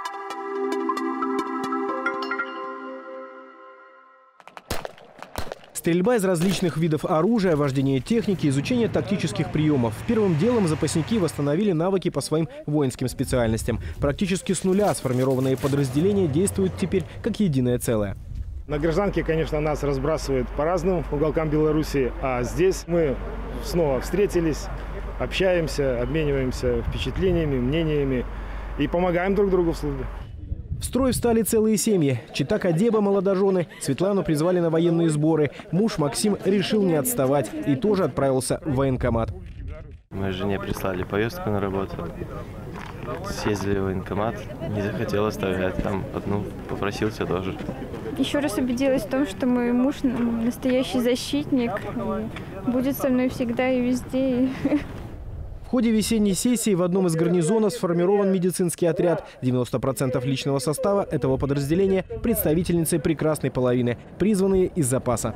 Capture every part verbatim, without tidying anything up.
Стрельба из различных видов оружия, вождение техники, изучение тактических приемов. Первым делом запасники восстановили навыки по своим воинским специальностям. Практически с нуля сформированные подразделения действуют теперь как единое целое. На гражданке, конечно, нас разбрасывают по разным уголкам Беларуси, а здесь мы снова встретились, общаемся, обмениваемся впечатлениями, мнениями и помогаем друг другу в службе. В строй встали целые семьи. Чита Кадеба, молодожены, Светлану призвали на военные сборы. Муж Максим решил не отставать и тоже отправился в военкомат. Моей жене прислали повестку на работу. Съездили в военкомат, не захотел оставлять, там одну попросился тоже. Еще раз убедилась в том, что мой муж настоящий защитник, будет со мной всегда и везде. В ходе весенней сессии в одном из гарнизонов сформирован медицинский отряд. девяносто процентов личного состава этого подразделения – представительницы прекрасной половины, призванные из запаса.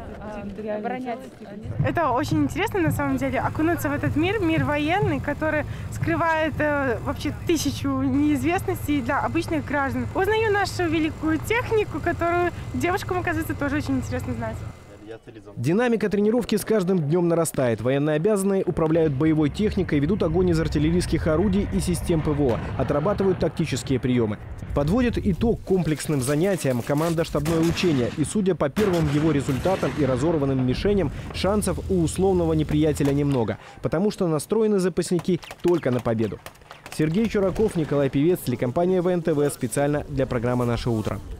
Это очень интересно, на самом деле, окунуться в этот мир, мир военный, который скрывает э, вообще тысячу неизвестностей для обычных граждан. Узнаю нашу великую технику, которую девушкам, оказывается, тоже очень интересно знать. Динамика тренировки с каждым днем нарастает. Военнообязанные управляют боевой техникой, ведут огонь из артиллерийских орудий и систем ПВО, отрабатывают тактические приемы. Подводит итог комплексным занятиям команда «Штабное учение». И судя по первым его результатам и разорванным мишеням, шансов у условного неприятеля немного, потому что настроены запасники только на победу. Сергей Чураков, Николай Певец, телекомпания ВНТВ, специально для программы «Наше утро».